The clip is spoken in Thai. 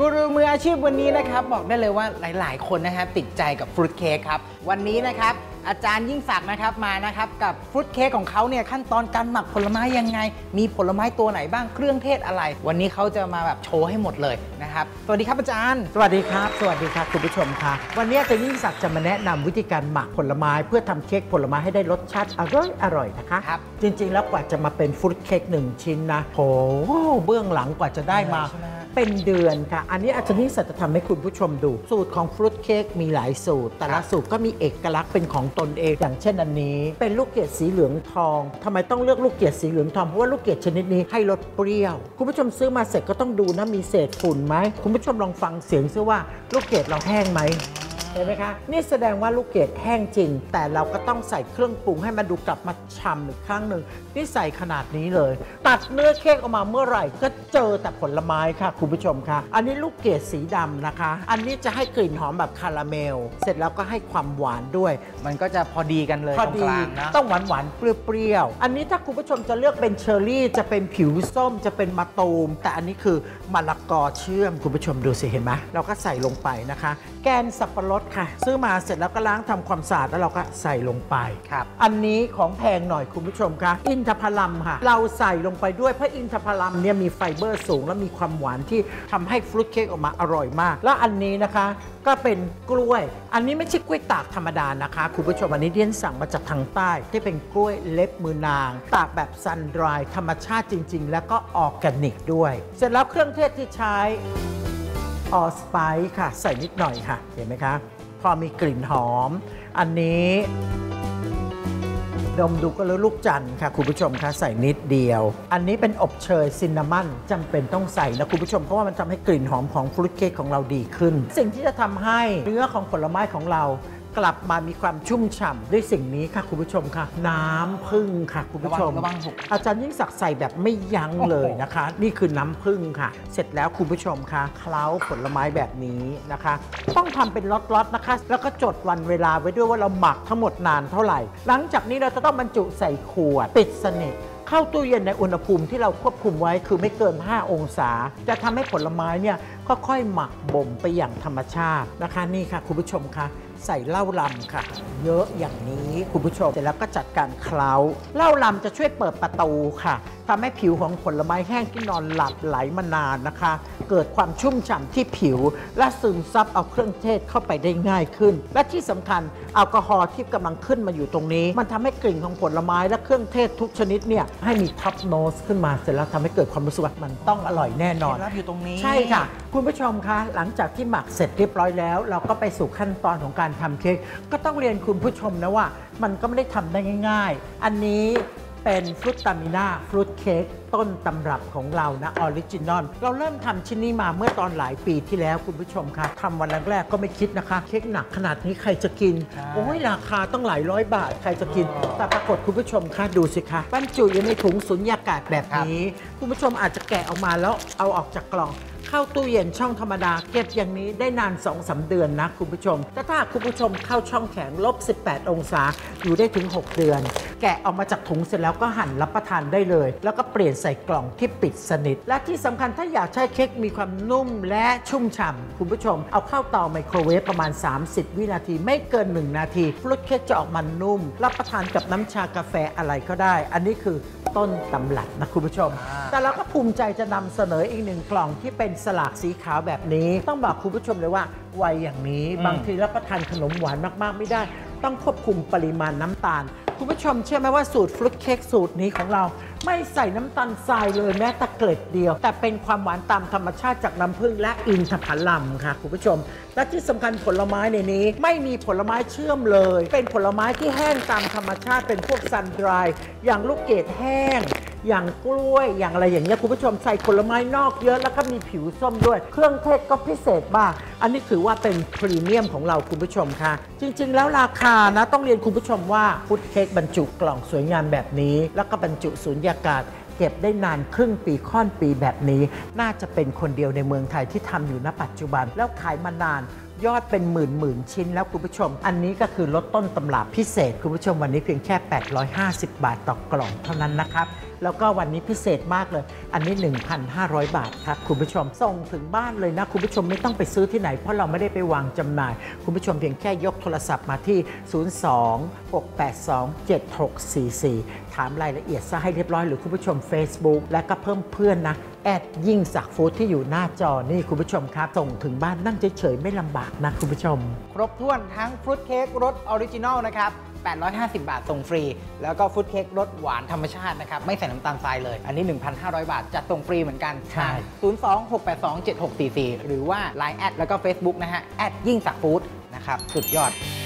กูรูมืออาชีพวันนี้นะครับบอกได้เลยว่าหลายๆคนนะครับติดใจกับฟรุตเค้กครับวันนี้นะครับอาจารย์ยิ่งศักดิ์นะครับมานะครับกับฟรุตเค้กของเขาเนี่ยขั้นตอนการหมักผลไม้ยังไงมีผลไม้ตัวไหนบ้างเครื่องเทศอะไรวันนี้เขาจะมาแบบโชว์ให้หมดเลยนะครับสวัสดีครับอาจารย์สวัสดีครับสวัสดีครับคุณผู้ชมค่ะวันนี้อาจารย์ยิ่งศักดิ์จะมาแนะนำวิธีการหมักผลไม้เพื่อทำเค้กผลไม้ให้ได้รสชาติอร่อยนะคะครับจริงๆแล้วกว่าจะมาเป็นฟรุตเค้ก1ชิ้นนะโหเบื้องหลังกว่าจะได้มาเป็นเดือนค่ะอันนี้อาจารย์ยิ่งศักดิ์จะทำให้คุณผู้ชมดูสูตรของฟรุตเค้กมีหลายสูตรแต่ละสูตรก็มีเอกลักษณ์เป็นของตนเองอย่างเช่นอันนี้เป็นลูกเกดสีเหลืองทองทำไมต้องเลือกลูกเกดสีเหลืองทองเพราะว่าลูกเกดชนิดนี้ให้รสเปรี้ยวคุณผู้ชมซื้อมาเสร็จก็ต้องดูนะมีเศษฝุ่นไหมคุณผู้ชมลองฟังเสียงซิว่าลูกเกดเราแห้งไหมเห็นไหมคะนี่แสดงว่าลูกเกดแห้งจริงแต่เราก็ต้องใส่เครื่องปรุงให้มันดูกลับมาฉ่ำอีกครั้งหนึ่งนี่ใส่ขนาดนี้เลยตัดเนื้อเค้กออกมาเมื่อไหร่ก็เจอแต่ผลไม้ค่ะคุณผู้ชมค่ะอันนี้ลูกเกดสีดำนะคะอันนี้จะให้กลิ่นหอมแบบคาราเมลเสร็จแล้วก็ให้ความหวานด้วยมันก็จะพอดีกันเลยพอดีต้องหวานเปรี้ยวอันนี้ถ้าคุณผู้ชมจะเลือกเป็นเชอร์รี่จะเป็นผิวส้มจะเป็นมะตูมแต่อันนี้คือมะละกอเชื่อมคุณผู้ชมดูสิเห็นไหมเราก็ใส่ลงไปนะคะแกนสับปะรดค่ะซื้อมาเสร็จแล้วก็ล้างทำความสะอาดแล้วเราก็ใส่ลงไปครับอันนี้ของแพงหน่อยคุณผู้ชมคะอินทผลัมค่ะเราใส่ลงไปด้วยเพราะอินทผลัมเนี่ยมีไฟเบอร์สูงและมีความหวานที่ทำให้ฟรุตเค้กออกมาอร่อยมากแล้วอันนี้นะคะก็เป็นกล้วยอันนี้ไม่ใช่กล้วยตากธรรมดานะคะคุณผู้ชมอันนี้เดียนสั่งมาจากทางใต้ที่เป็นกล้วยเล็บมือนางตากแบบซันดรายธรรมชาติจริงๆแล้วก็ออร์แกนิกด้วยเสร็จแล้วเครื่องเทศที่ใช้ออสไปซ์ค่ะใส่นิดหน่อยค่ะเห็นไหมคะพอมีกลิ่นหอมอันนี้ดมดูก็รู้ลูกจันทร์ค่ะคุณผู้ชมคะใส่นิดเดียวอันนี้เป็นอบเชยซินนามอนจำเป็นต้องใส่นะคุณผู้ชมเพราะว่ามันทำให้กลิ่นหอมของฟรุตเค้กของเราดีขึ้นสิ่งที่จะทำให้เนื้อของผลไม้ของเรากลับมามีความชุ่มฉ่ำด้วยสิ่งนี้ค่ะคุณผู้ชมค่ะน้ำผึ้งค่ะคุณผู้ชมอาจารย์ยิ่งศักดิ์ใส่แบบไม่ยั้งเลยนะคะนี่คือน้ำผึ้งค่ะเสร็จแล้วคุณผู้ชมค่ะเคล้าผลไม้แบบนี้นะคะต้องทำเป็นล็อตๆนะคะแล้วก็จดวันเวลาไว้ด้วยว่าเราหมักทั้งหมดนานเท่าไหร่หลังจากนี้เราจะต้องบรรจุใส่ขวดปิดสนิทเข้าตู้เย็นในอุณหภูมิที่เราควบคุมไว้คือไม่เกิน5องศาจะทำให้ผลไม้เนี่ยค่อยๆหมักบ่มไปอย่างธรรมชาตินะคะนี่ค่ะคุณผู้ชมค่ะใส่เหล้าลำค่ะเยอะอย่างนี้คุณผู้ชมเสร็จแล้วก็จัดการเคล้าเหล้าลำจะช่วยเปิดประตูค่ะทำให้ผิวของผลไม้แห้งที่นอนหลับไหลมานานนะคะเกิดความชุ่มฉ่ำที่ผิวและซึมซับเอาเครื่องเทศเข้าไปได้ง่ายขึ้นและที่สำคัญแอลกอฮอล์ที่กำลังขึ้นมาอยู่ตรงนี้มันทำให้กลิ่นของผลไม้และเครื่องเทศทุกชนิดเนี่ยให้มีท็อปโนสขึ้นมาเสร็จแล้วทำให้เกิดความรู้สึกว่ามันต้องอร่อยแน่นอนอยู่ตรงนี้ใช่ค่ะคุณผู้ชมคะหลังจากที่หมักเสร็จเรียบร้อยแล้วเราก็ไปสู่ขั้นตอนของการทำเค้กก็ต้องเรียนคุณผู้ชมนะว่ามันก็ไม่ได้ทำได้ง่ายๆอันนี้เป็นฟรุตตามิน่าฟรุตเค้กต้นตำรับของเรานะออริจินอลเราเริ่มทำชิ้นนี้มาเมื่อตอนหลายปีที่แล้วคุณผู้ชมคะทำวันแรกๆก็ไม่คิดนะคะเค้กหนักขนาดนี้ใครจะกินโอ้ยราคาต้องหลายร้อยบาทใครจะกินแต่ปรากฏคุณผู้ชมคะดูสิคะบรรจุอยู่ในถุงสุญญากาศแบบนี้คุณผู้ชมอาจจะแกะออกมาแล้วเอาออกจากกล่องเข้าตู้เย็นช่องธรรมดาเก็บอย่างนี้ได้นาน 2-3 เดือนนะคุณผู้ชมแต่ถ้าคุณผู้ชมเข้าช่องแข็ง-18 องศาอยู่ได้ถึง6เดือนแกะออกมาจากถุงเสร็จแล้วก็หั่นรับประทานได้เลยแล้วก็เปลี่ยนใส่กล่องที่ปิดสนิทและที่สำคัญถ้าอยากให้เค้กมีความนุ่มและชุ่มฉ่ำคุณผู้ชมเอาเข้าเตาไมโครเวฟประมาณ30วินาทีไม่เกิน1นาทีฟรุตเค้กจะออกมานุ่มรับประทานกับน้ำชากาแฟอะไรก็ได้อันนี้คือต้นตำรับนะคุณผู้ชมแต่เราก็ภูมิใจจะนำเสนออีก1กล่องที่เป็นสลากสีขาวแบบนี้ต้องบอกคุณผู้ชมเลยว่าวัยอย่างนี้บางทีรับประทานขนมหวานมากๆไม่ได้ต้องควบคุมปริมาณน้ำตาลคุณผู้ชมเชื่อไหมว่าสูตรฟรุตเค้กสูตรนี้ของเราไม่ใส่น้ำตาลทรายเลยแม้แต่เกล็ดเดียวแต่เป็นความหวานตามธรรมชาติจากน้ำผึ้งและอินทผลัมค่ะคุณผู้ชมและที่สำคัญผลไม้ในนี้ไม่มีผลไม้เชื่อมเลยเป็นผลไม้ที่แห้งตามธรรมชาติเป็นพวกซันดรายอย่างลูกเกดแห้งอย่างกล้วยอย่างอะไรอย่างเงี้ยคุณผู้ชมใส่ผลไม้นอกเยอะแล้วก็มีผิวส้มด้วยเครื่องเทศก็พิเศษมากอันนี้ถือว่าเป็นพรีเมียมของเราคุณผู้ชมค่ะจริงๆแล้วราคานะต้องเรียนคุณผู้ชมว่าฟรุตเค้กบรรจุกล่องสวยงามแบบนี้แล้วก็บรรจุสุญญากาศเก็บได้นานครึ่งปีค่อนปีแบบนี้น่าจะเป็นคนเดียวในเมืองไทยที่ทำอยู่ณปัจจุบันแล้วขายมานานยอดเป็นหมื่นชิ้นแล้วคุณผู้ชมอันนี้ก็คือลดต้นตำรับพิเศษคุณผู้ชมวันนี้เพียงแค่850 บาทต่อกล่องเท่านั้นนะครับแล้วก็วันนี้พิเศษมากเลยอันนี้ 1,500 บาทครับคุณผู้ชมส่งถึงบ้านเลยนะคุณผู้ชมไม่ต้องไปซื้อที่ไหนเพราะเราไม่ได้ไปวางจำหน่ายคุณผู้ชมเพียงแค่ยกโทรศัพท์มาที่ 02-682-7644 ถามรายละเอียดซะให้เรียบร้อยหรือคุณผู้ชม Facebook และก็เพิ่มเพื่อนนะแอดยิ่งศักดิ์ฟู้ดที่อยู่หน้าจอนี่คุณผู้ชมครับส่งถึงบ้านนั่งเฉยๆไม่ลำบากนะคุณผู้ชมครบถ้วนทั้งฟรุตเค้กรสออริจินอลนะครับ850 บาทส่งฟรีแล้วก็ฟรุตเค้กรสหวานธรรมชาตินะครับไม่ใส่น้ำตาลทรายเลยอันนี้ 1,500 บาทจัดส่งฟรีเหมือนกันใช่ 02-682-7644 หรือว่า Line แอดแล้วก็ Facebook นะฮะแอดยิ่งศักดิ์ฟู้ดนะครับสุดยอด